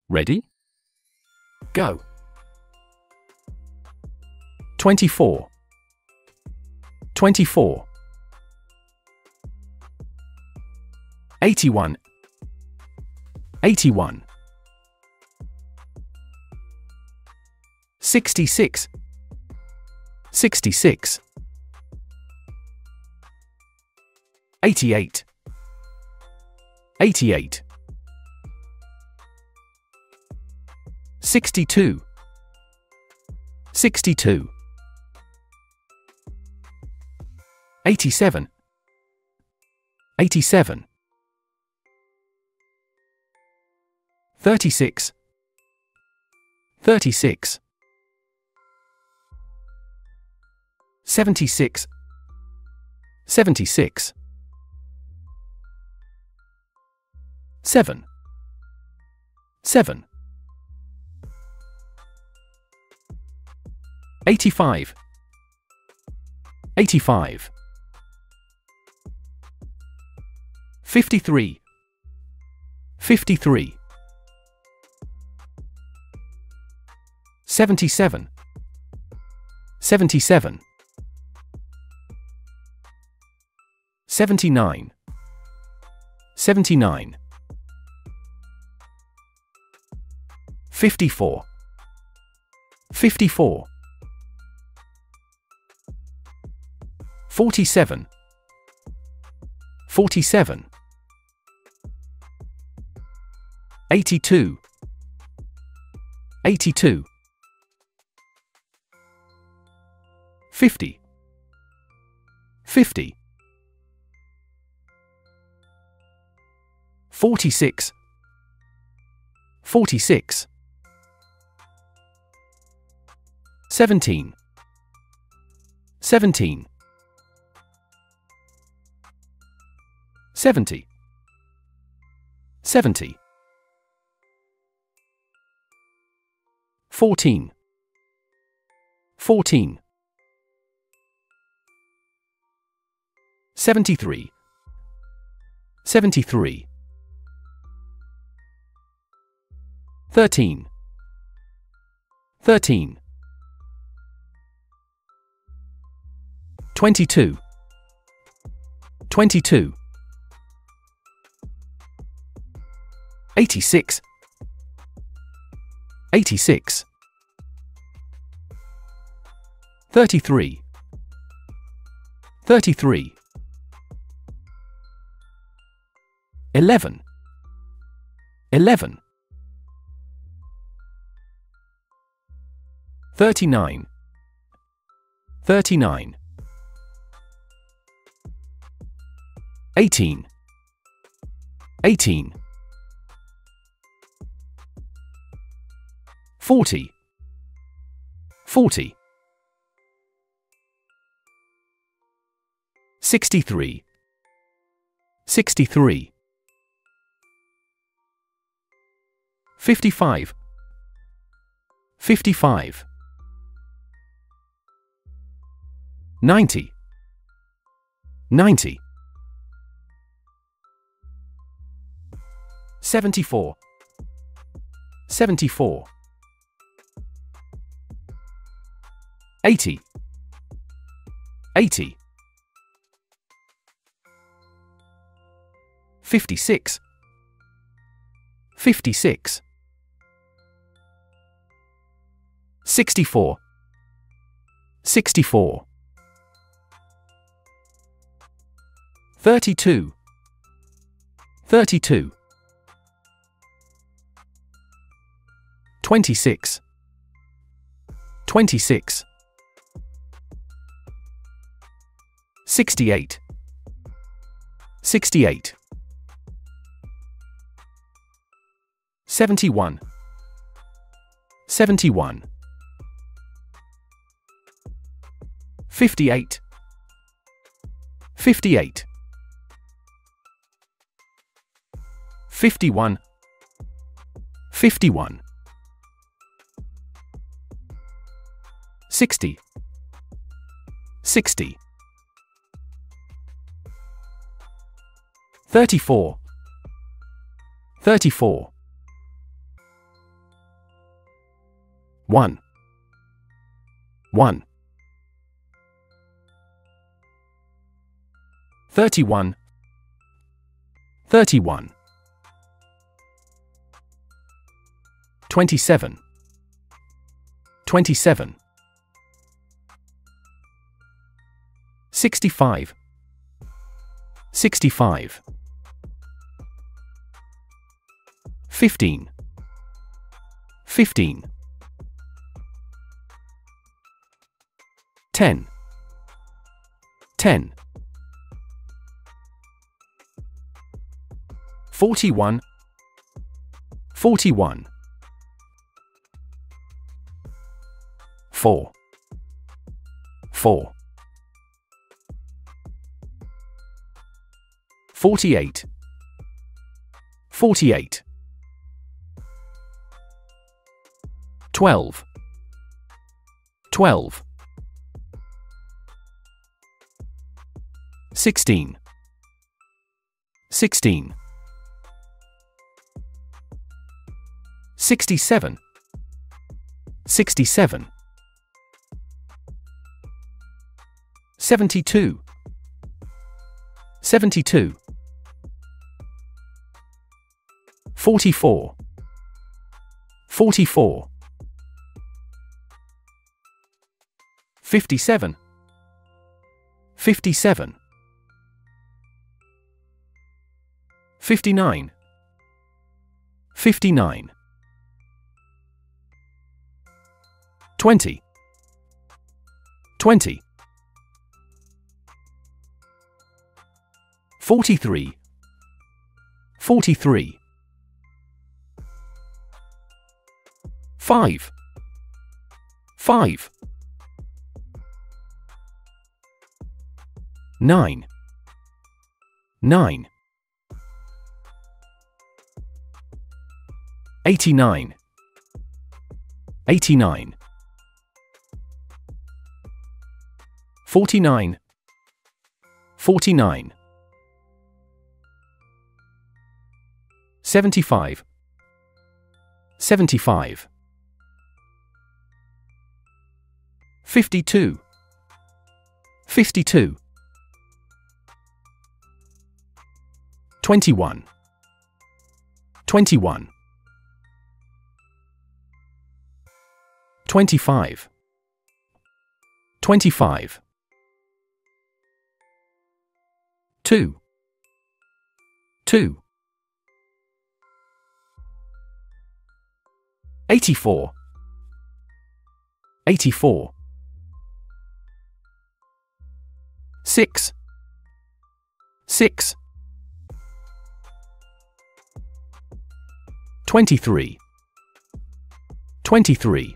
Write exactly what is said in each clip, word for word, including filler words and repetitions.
Ready? Go. twenty-four. twenty-four. eighty-one. eighty-one. sixty-six. sixty-six. eighty-eight. eighty-eight. sixty-two. sixty-two. eighty-seven. eighty-seven. thirty-six. thirty-six. seventy-six. seventy-six. seven. seven. eighty-five. eighty-five. fifty-three. fifty-three. seventy-seven. seventy-seven. seventy-nine. seventy-nine. fifty-four. fifty-four. forty-seven. forty-seven. eighty-two. eighty-two. fifty. fifty. forty-six. forty-six. seventeen. seventeen. seventy. seventy. fourteen. fourteen. seventy-three. seventy-three. thirteen. thirteen. twenty-two. twenty-two. eighty-six. eighty-six. thirty-three. thirty-three. eleven. eleven. thirty-nine. thirty-nine. eighteen. eighteen. forty. forty. sixty-three. sixty-three. fifty-five. fifty-five. ninety. ninety. seventy-four. seventy-four. eighty. eighty. fifty-six. fifty-six. sixty-four. sixty-four. thirty-two. thirty-two. twenty-six. twenty-six. sixty-eight. sixty-eight. seventy-one. seventy-one. fifty-eight. fifty-eight. fifty-one. fifty-one. sixty. sixty. thirty-four. thirty-four. one, one. thirty-one, thirty-one. twenty-seven, twenty-seven. sixty-five, sixty-five. fifteen, fifteen. ten, ten. forty-one, forty-one. four, four. forty-eight, forty-eight. twelve, twelve. sixteen, sixteen. sixty-seven, sixty-seven. seventy-two, seventy-two. forty-four, forty-four. fifty-seven, fifty-seven. fifty-nine, fifty-nine. twenty, twenty. forty-three, forty-three. five, five. nine, nine. eighty-nine, eighty-nine. forty-nine, forty-nine. seventy-five, seventy-five. fifty-two, fifty-two. twenty-one, twenty-one. twenty-five, twenty-five. two, two. eighty-four, eighty-four. six, six. twenty-three, twenty-three.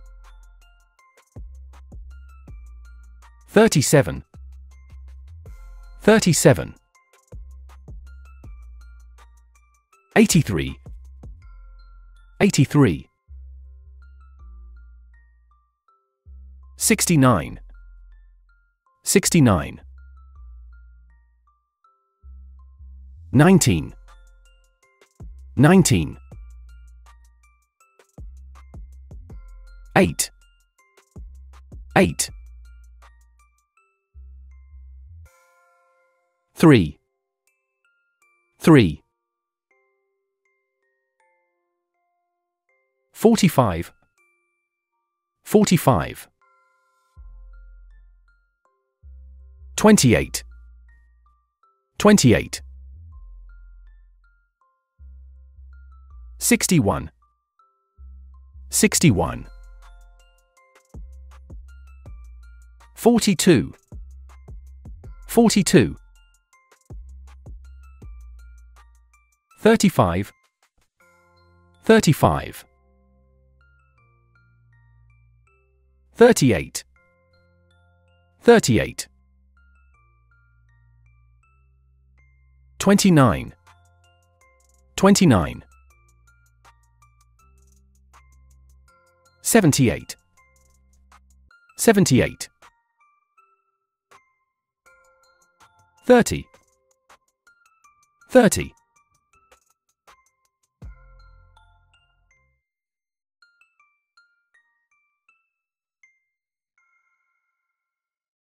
thirty-seven, thirty-seven. eighty-three, eighty-three. sixty-nine, sixty-nine. nineteen, nineteen. eight, eight. three, three. forty-five, forty-five. twenty-eight, twenty-eight. sixty-one, sixty-one. forty-two, forty-two. thirty-five, thirty-five. thirty-eight, thirty-eight. twenty-nine, twenty-nine. seventy-eight, seventy-eight. thirty, thirty.